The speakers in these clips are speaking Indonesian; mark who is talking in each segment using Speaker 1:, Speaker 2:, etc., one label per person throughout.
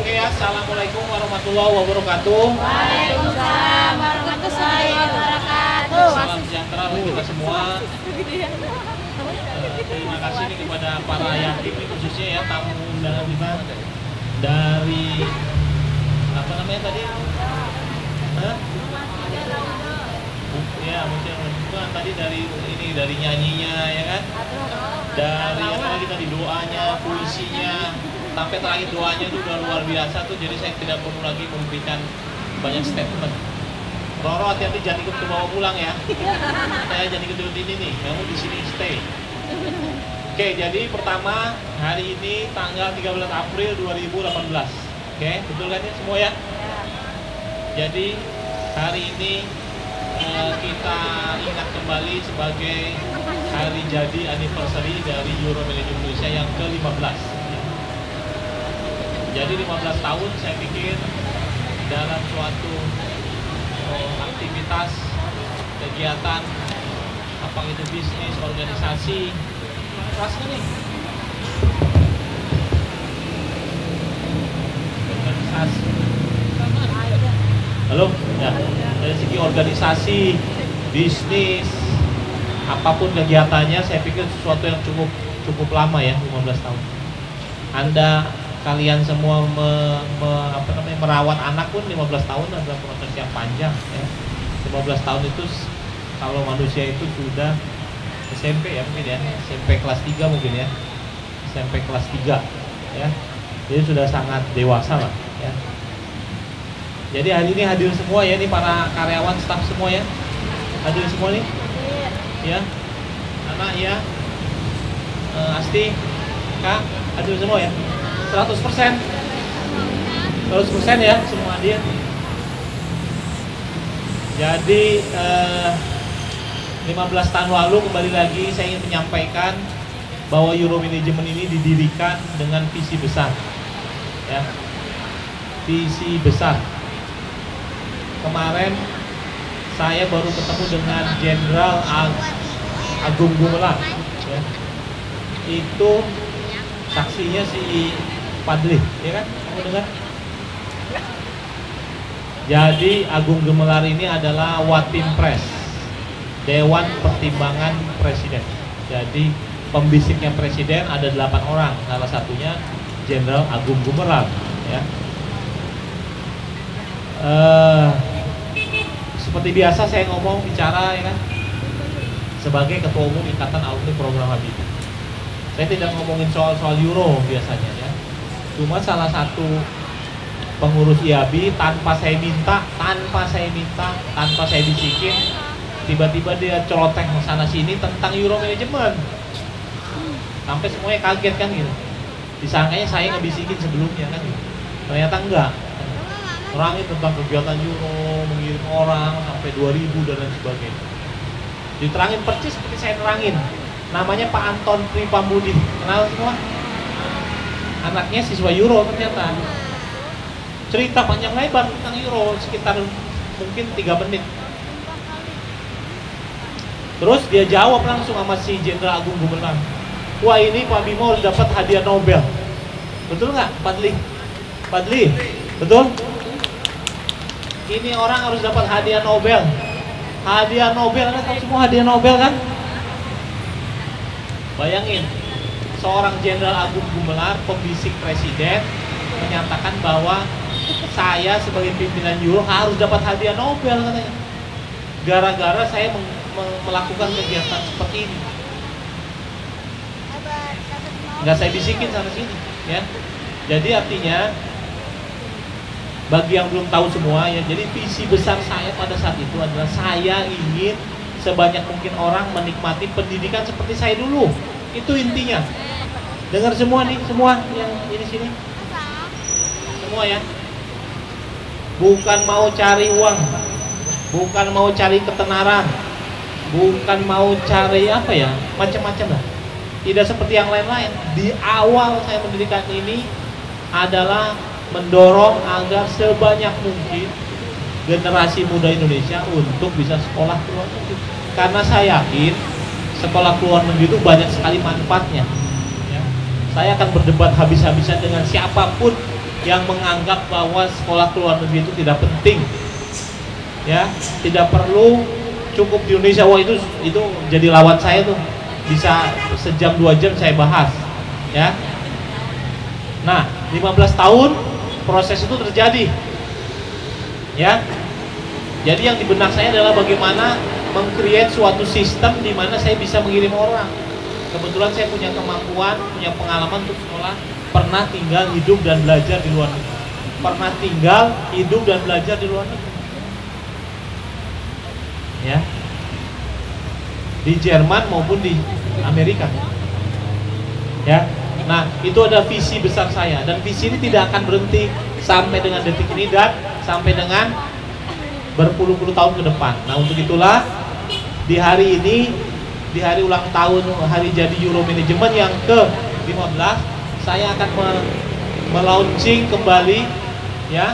Speaker 1: Oke ya, assalamualaikum warahmatullahi wabarakatuh.
Speaker 2: Waalaikumsalam warahmatullahi wabarakatuh.
Speaker 1: Salam sejahtera bagi kita semua. Terima kasih nih kepada para yatim khususnya ya, tamu undangan kita dari apa namanya tadi? Hah? Ya, mungkin tadi dari ini, dari nyanyinya ya kan? Dari apa lagi tadi, doanya, puisinya, sampai terakhir doanya itu udah luar biasa tuh. Jadi saya tidak perlu lagi memberikan banyak statement. Roro, hati-hati jangan ikut ke bawah pulang ya. Saya jangan ikut ini nih, kamu di sini stay. Oke, jadi pertama hari ini tanggal 13 April 2018. Oke, betul kan ya semua ya? Jadi hari ini kita ingat kembali sebagai hari jadi anniversary dari Euro Millennium Indonesia yang ke-15. Jadi 15 tahun saya pikir dalam suatu aktivitas, kegiatan, apa itu bisnis, organisasi, rasanya nih organisasi. Halo, ya, dari segi organisasi, bisnis, apapun kegiatannya, saya pikir sesuatu yang cukup lama ya, 15 tahun. Kalian semua merawat anak pun 15 tahun adalah proses yang panjang ya. 15 tahun itu kalau manusia itu sudah SMP ya mungkin ya, SMP kelas 3 mungkin ya, SMP kelas 3 ya, jadi sudah sangat dewasa lah ya. Jadi hari ini hadir semua ya, ini para karyawan, staf semua ya, hadir semua nih ya, anak ya, Asti, Kak, hadir semua ya, 100% ya semua hadir. Jadi 15 tahun lalu kembali lagi saya ingin menyampaikan bahwa Euro Management ini didirikan dengan visi besar ya, visi besar. Kemarin saya baru ketemu dengan Jenderal Agung Gumelar ya. Itu saksinya si Padli ya kan, kamu dengar? Jadi Agung Gumelar ini adalah Watimpres, Dewan Pertimbangan Presiden. Jadi pembisiknya Presiden ada 8 orang, salah satunya Jenderal Agung Gumelar ya. Seperti biasa saya bicara ya kan, sebagai Ketua Umum Ikatan Alumni Program Habibie. Saya tidak ngomongin soal Euro biasanya ya. Cuma salah satu pengurus IABI tanpa saya minta, tanpa saya bisikin, tiba-tiba dia celoteh sana sini tentang Euro Management. Sampai semuanya kaget kan gitu. Disangkanya saya ngebisikin sebelumnya kan gitu. Ternyata enggak. Terangin tentang kegiatan Euro, mengirim orang sampai 2000 dan lain sebagainya. Diterangin persis seperti saya terangin. Namanya Pak Anton Pripambudi. Kenal semua? Anaknya siswa Euro ternyata. Cerita panjang lebar tentang Euro sekitar mungkin 3 menit. Terus dia jawab langsung sama si Jenderal Agung Gumelar. Wah, ini Pak Bimo harus dapat hadiah Nobel. Betul nggak, Padli? Padli, betul? Ini orang harus dapat hadiah Nobel. Hadiah Nobel, Anda tahu semua hadiah Nobel kan? Bayangin, seorang Jenderal Agung Gumelar, pembisik Presiden, menyatakan bahwa saya sebagai pimpinan Euro harus dapat hadiah Nobel katanya. Gara-gara saya melakukan kegiatan seperti ini. Nggak saya bisikin sana sini ya. Jadi artinya bagi yang belum tahu semua ya, jadi visi besar saya pada saat itu adalah saya ingin sebanyak mungkin orang menikmati pendidikan seperti saya dulu. Itu intinya. Dengar semua nih, semua yang ini sini. Semua ya. Bukan mau cari uang, bukan mau cari ketenaran, bukan mau cari apa ya, macam-macam lah. Tidak seperti yang lain-lain. Di awal saya mendirikan ini adalah mendorong agar sebanyak mungkin generasi muda Indonesia untuk bisa sekolah ke luar negeri. Karena saya yakin sekolah ke luar negeri itu banyak sekali manfaatnya ya. Saya akan berdebat habis-habisan dengan siapapun yang menganggap bahwa sekolah ke luar negeri itu tidak penting, ya, tidak perlu, cukup di Indonesia. Wah, itu jadi lawan saya tuh, bisa sejam 2 jam saya bahas, ya. Nah, 15 tahun proses itu terjadi, ya. Jadi yang di benak saya adalah bagaimana meng-create suatu sistem di mana saya bisa mengirim orang. Kebetulan saya punya kemampuan, punya pengalaman untuk sekolah, pernah tinggal, hidup, dan belajar di luar negeri. Pernah tinggal, hidup, dan belajar di luar negeri. Ya. Di Jerman maupun di Amerika. Ya. Nah, itu ada visi besar saya, dan visi ini tidak akan berhenti sampai dengan detik ini dan sampai dengan berpuluh-puluh tahun ke depan. Nah, untuk itulah di hari ini, di hari ulang tahun hari jadi Euro Management yang ke-15, saya akan melaunching kembali, ya,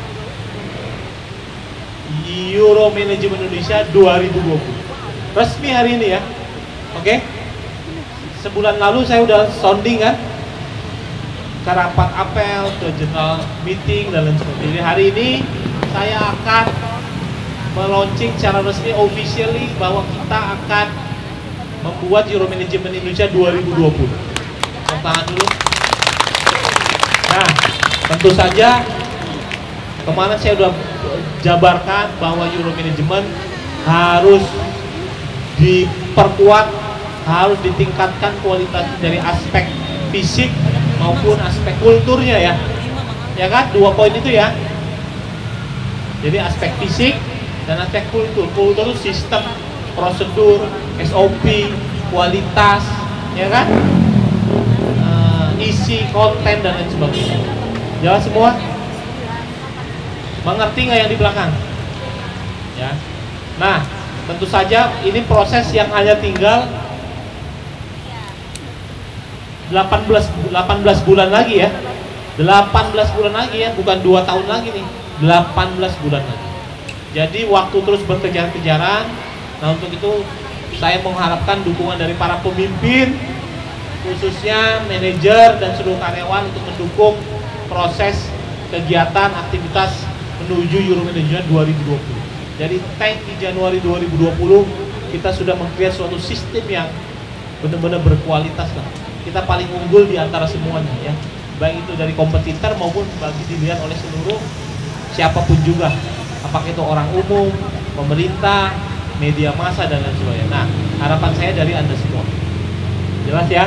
Speaker 1: Euro Management Indonesia 2020. Resmi hari ini, ya. Oke? Sebulan lalu saya udah sounding kan, ke rapat apel, ke general meeting dan lain sebagainya. Jadi hari ini saya akan melaunching secara resmi, officially, bahwa kita akan membuat Euro Management Indonesia 2020. Tepuk tangan dulu. Nah, tentu saja kemarin saya udah jabarkan bahwa Euro Management harus diperkuat, harus ditingkatkan kualitas dari aspek fisik maupun aspek kulturnya, ya. Ya kan, 2 poin itu, ya. Jadi aspek fisik dan aspek kultur. Kultur itu sistem, prosedur, SOP, kualitas, ya kan, isi, konten, dan lain sebagainya. Jelas semua? Mengerti nggak yang di belakang? Ya. Nah, tentu saja ini proses yang hanya tinggal 18 bulan lagi, ya. 18 bulan lagi, ya, bukan 2 tahun lagi nih. 18 bulan lagi. Jadi waktu terus berkejar-kejaran. Nah, untuk itu saya mengharapkan dukungan dari para pemimpin, khususnya manajer dan seluruh karyawan, untuk mendukung proses kegiatan aktivitas menuju Euro Management 2020. Jadi tank di Januari 2020 kita sudah meng-create suatu sistem yang benar-benar berkualitas lah. Kita paling unggul di antara semuanya, ya. Baik itu dari kompetitor maupun bagi dilihat oleh seluruh siapapun juga. Apakah itu orang umum, pemerintah, media massa, dan lain sebagainya. Nah, harapan saya dari Anda semua. Jelas, ya?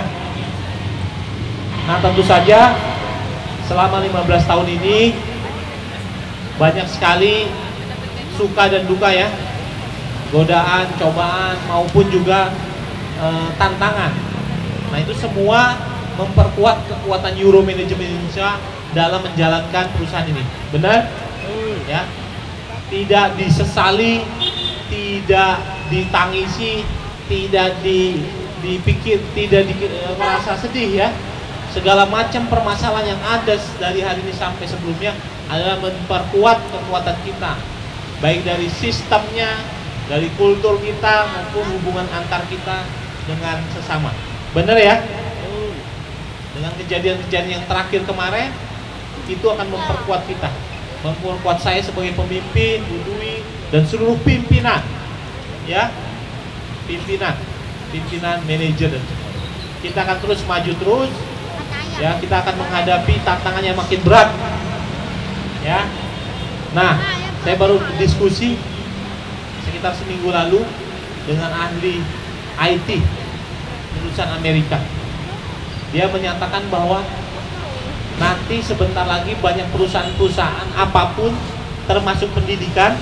Speaker 1: Nah, tentu saja selama 15 tahun ini banyak sekali suka dan duka, ya. Godaan, cobaan, maupun juga tantangan. Nah, itu semua memperkuat kekuatan Euro Management Indonesia dalam menjalankan perusahaan ini. Benar? Ya. Tidak disesali, tidak ditangisi, tidak dipikir, tidak merasa sedih, ya. Segala macam permasalahan yang ada dari hari ini sampai sebelumnya adalah memperkuat kekuatan kita, baik dari sistemnya, dari kultur kita, maupun hubungan antar kita dengan sesama. Benar, ya? Dengan kejadian-kejadian yang terakhir kemarin, itu akan memperkuat kita, memperkuat saya sebagai pemimpin, Bu Dwi, dan seluruh pimpinan, ya, pimpinan, manajer, dan kita akan terus maju terus, ya. Kita akan menghadapi tantangan yang makin berat, ya. Nah, saya baru diskusi sekitar seminggu lalu dengan ahli IT lulusan Amerika. Dia menyatakan bahwa nanti sebentar lagi banyak perusahaan-perusahaan apapun, termasuk pendidikan,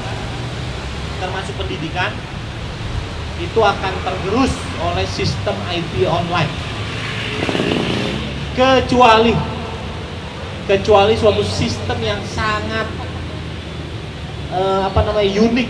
Speaker 1: itu akan tergerus oleh sistem IT online. Kecuali suatu sistem yang sangat unik.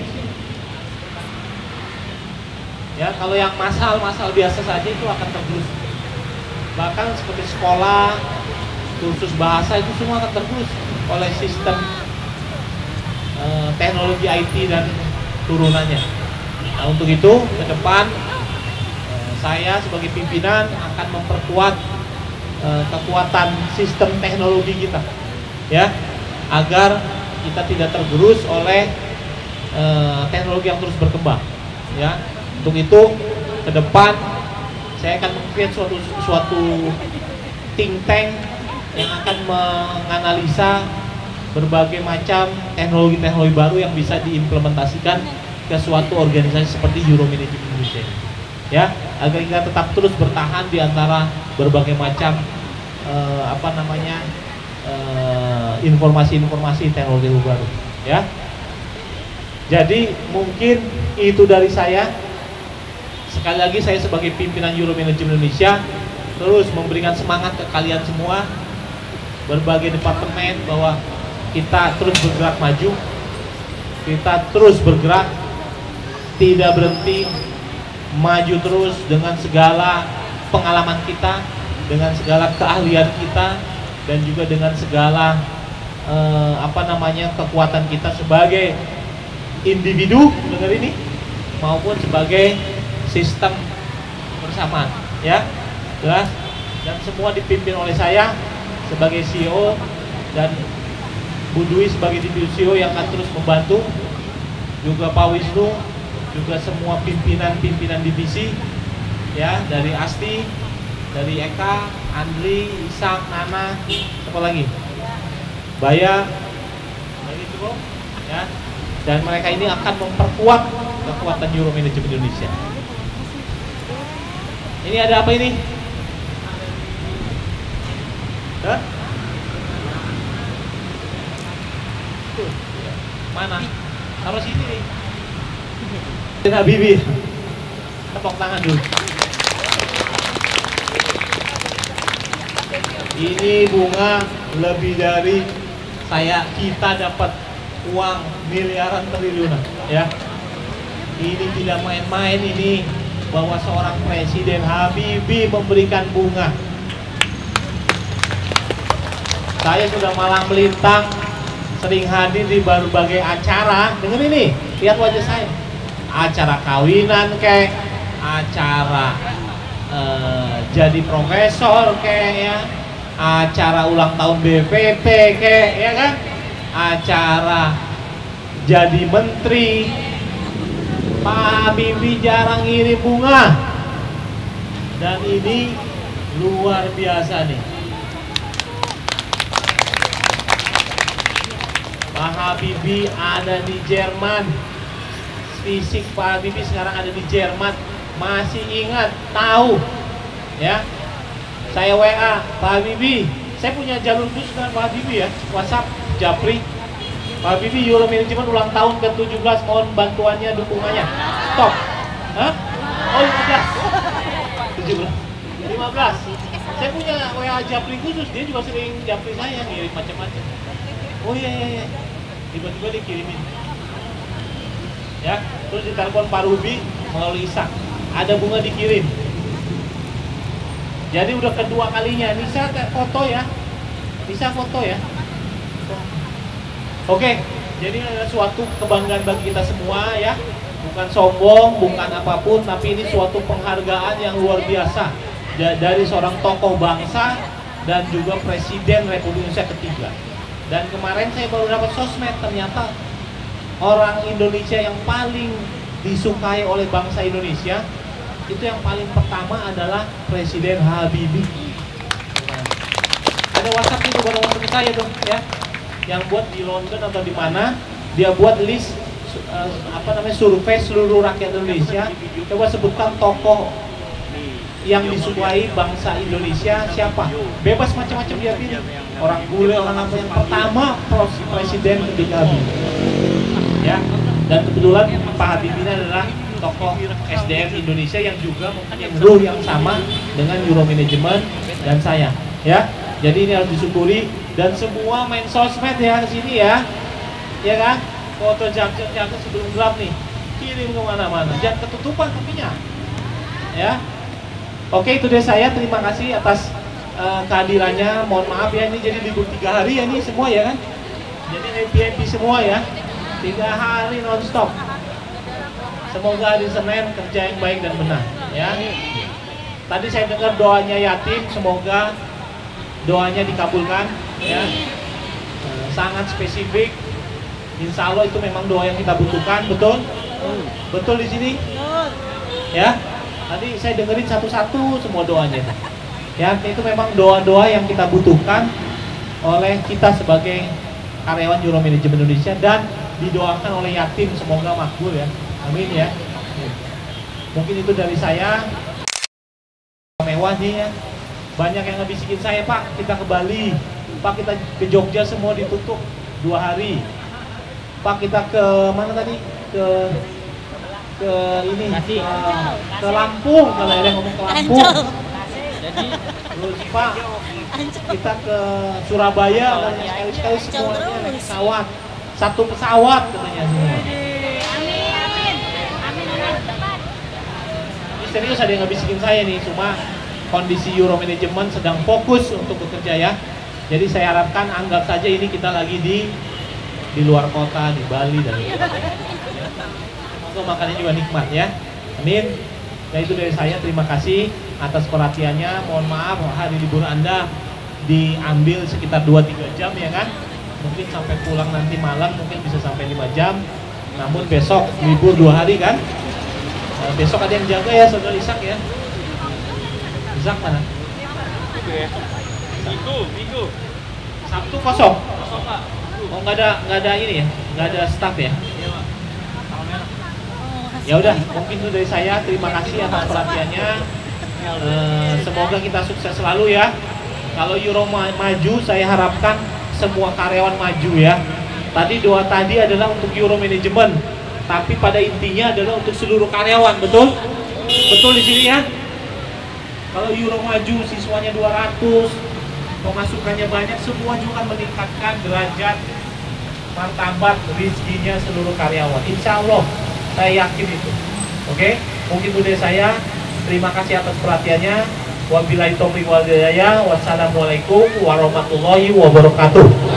Speaker 1: Ya, kalau yang masal biasa saja itu akan tergerus. Bahkan seperti sekolah, kursus bahasa, itu semua akan tergerus oleh sistem teknologi IT dan turunannya. Nah, untuk itu ke depan saya sebagai pimpinan akan memperkuat kekuatan sistem teknologi kita, ya, agar kita tidak tergerus oleh teknologi yang terus berkembang, ya. Untuk itu ke depan saya akan meng-create suatu think tank yang akan menganalisa berbagai macam teknologi-teknologi baru yang bisa diimplementasikan ke suatu organisasi seperti Euromanagement Indonesia, ya, agar kita tetap terus bertahan di antara berbagai macam informasi-informasi teknologi baru, ya. Jadi mungkin itu dari saya. Sekali lagi saya sebagai pimpinan Euromanagement Indonesia terus memberikan semangat ke kalian semua, berbagai departemen, bahwa kita terus bergerak maju, kita terus bergerak, tidak berhenti, maju terus dengan segala pengalaman kita, dengan segala keahlian kita, dan juga dengan segala kekuatan kita sebagai individu, dengar ini, maupun sebagai sistem bersama, ya, jelas. Dan semua dipimpin oleh saya sebagai CEO dan Bu Dwi sebagai Deputi CEO yang akan terus membantu, juga Pak Wisnu, juga semua pimpinan divisi, ya, dari Asti, dari Eka, Andri, Isak, Nana, apa lagi, Baya, lagi itu, ya. Dan mereka ini akan memperkuat kekuatan Euromanagement Indonesia. Ini ada apa ini? Hah? Tuh, mana? Taruh sini nih. Habibie, tepuk tangan dulu. Ini bunga lebih dari kita dapat uang miliaran triliunan, ya. Ini tidak main-main ini, bahwa seorang Presiden Habibie memberikan bunga. Saya sudah malang melintang, sering hadir di berbagai acara. Dengar ini, lihat wajah saya. Acara kawinan kek, acara jadi profesor kek, ya, acara ulang tahun BPT kek, ya kan, acara jadi menteri. Pak Habibie jarang ngirim bunga, dan ini luar biasa nih. Pak Habibie ada di Jerman, fisik Pak Habibie sekarang ada di Jerman, masih ingat, tahu, ya. Saya WA Pak Habibie, saya punya jalur khusus dengan Pak Habibie, ya, WhatsApp Japri. Pak Habibie, Euromanagement ulang tahun ke-17, mohon bantuannya, dukungannya. Stop. Hah? Oh, 15. 17. 15. Saya punya WA Japri khusus, dia juga sering Japri saya, ngirim macam-macam. Oh iya. Tiba-tiba dikirimin. Ya, terus ditelepon Pak Ruby melalui Isak. Ada bunga dikirim. Jadi udah kedua kalinya. Nisa foto ya. Nisa foto ya. Oke, jadi ada suatu kebanggaan bagi kita semua, ya. Bukan sombong, bukan apapun, tapi ini suatu penghargaan yang luar biasa dari seorang tokoh bangsa dan juga Presiden Republik Indonesia ketiga. Dan kemarin saya baru dapat sosmed, ternyata orang Indonesia yang paling disukai oleh bangsa Indonesia itu yang paling pertama adalah Presiden Habibie. Ada WhatsApp itu buat teman saya dong, ya. Yang buat di London atau di mana, dia buat list survei seluruh rakyat Indonesia. Coba sebutkan tokoh yang disukai bangsa Indonesia siapa? Bebas macam-macam dia pilih. Orang bule, orang apa, yang pertama Presiden ketika Habibie. Ya, dan kebetulan Pak Habibie ini adalah tokoh SDM Indonesia yang juga mempunyai ruh yang sama dengan Euromanagement dan saya, ya. Jadi ini harus disyukuri, dan semua main sosmed ya ke sini, ya kan? Foto jam-jam sebelum gelap nih, kirim kemana-mana, jangan ketutupan kopinya, ya. Oke, itu dari saya. Terima kasih atas kehadirannya. Mohon maaf ya, ini jadi libur 3 hari ya, ini semua, ya kan? Jadi happy semua, ya. 3 hari non-stop. Semoga hari Senin kerja yang baik dan benar, ya. Tadi saya dengar doanya yatim, semoga doanya dikabulkan, ya. sangat spesifik. Insya Allah itu memang doa yang kita butuhkan, betul? Betul di sini? Ya. Tadi saya dengerin satu-satu semua doanya. Ya, itu memang doa-doa yang kita butuhkan oleh kita sebagai karyawan Euro Management Indonesia dan didoakan oleh yatim, semoga makbul ya. Amin ya. Mungkin itu dari saya. Mewah nih ya. Banyak yang ngebisikin saya, Pak, kita ke Bali, Pak, kita ke Jogja, semua ditutup 2 hari. Pak, kita ke mana tadi? Ke ini, ke Lampung, kalau ada yang ngomong ke Lampung. Terus Pak, kita ke Surabaya, sekali-sekali semuanya naik pesawat, 1 pesawat katanya semua. Ini serius, ada yang ngebisikin saya nih, cuma kondisi Euro Management sedang fokus untuk bekerja ya. Jadi saya harapkan anggap saja ini kita lagi di luar kota, di Bali dan semoga makannya juga nikmat ya. Amin. Nah itu dari saya, terima kasih atas perhatiannya. Mohon maaf hari libur Anda diambil sekitar 2-3 jam ya kan. Mungkin sampai pulang nanti malam mungkin bisa sampai 5 jam. Namun besok libur 2 hari kan. Besok ada yang jaga ya Saudara Ishak ya. Ishak mana? Minggu. Sabtu kosong. Pak. Oh nggak ada ini ya, nggak ada staff ya. Ya udah, mungkin itu dari saya. Terima kasih atas perhatiannya. Semoga kita sukses selalu ya. Kalau Euro maju, saya harapkan semua karyawan maju ya. Tadi doa tadi adalah untuk Euro Management, tapi pada intinya adalah untuk seluruh karyawan, betul? Betul di sini ya. Kalau Euro maju, siswanya 200, pemasukannya banyak, semua juga akan meningkatkan derajat, martabat, rezekinya seluruh karyawan. Insya Allah, saya yakin itu. Oke, mungkin budaya saya. Terima kasih atas perhatiannya. Wabillahi taufiq wal hidayah. Wassalamualaikum warahmatullahi wabarakatuh.